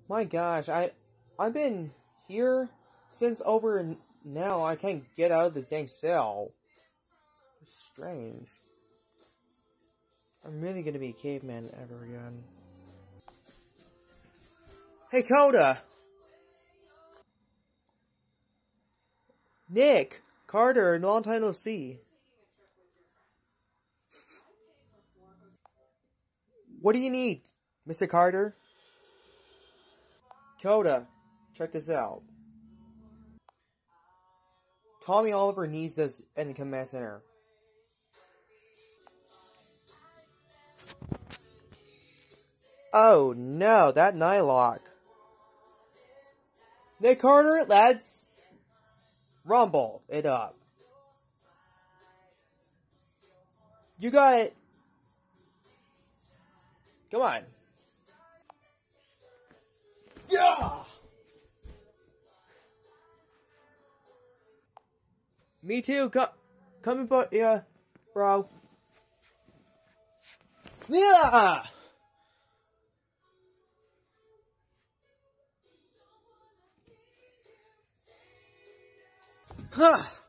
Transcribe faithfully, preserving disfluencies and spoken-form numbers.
My gosh, I, I've been here since over now. I can't get out of this dang cell. It's strange. I'm really gonna be a caveman ever again. Hey, Koda! Nick Carter, long time no see. What do you need, Mister Carter? Koda, check this out. Tommy Oliver needs us in the command center. Oh no, that nylock. Nick Carter, let's rumble it up. You got it. Come on. Yeah! Me too. Come, come but yeah, bro. Yeah! Huh.